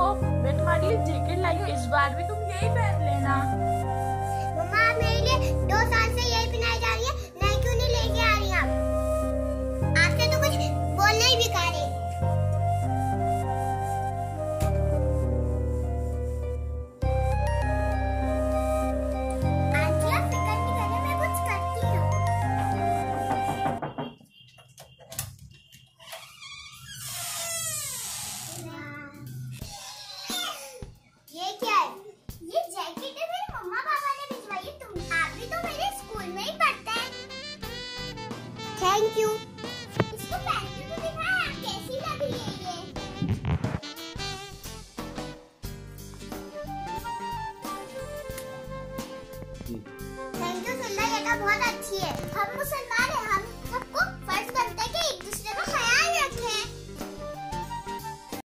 मैं तुम्हारे लिए जैकेट लाई हूँ, इस बार भी तुम यही पहन लेना। मम्मा मेरे लिए 2 साल से यही पहनाई जा रही है, नहीं क्यों नहीं लेके आ रही आप? आपसे तो कुछ बोलना ही बेकार है। आंटी आप फिक्र नहीं करें, मैं कुछ करती हूँ। ये क्या है? ये जैकेट है, मेरे मम्मा पापा ने भिजवाई है। आप भी तो मेरे स्कूल में ही पढ़ते हैं। Thank you. इसको पहन के तो दिखाएं आप कैसी लग रही है ये। थैंक यू सुल्ला, ये तो बहुत अच्छी है। हम मुसलमान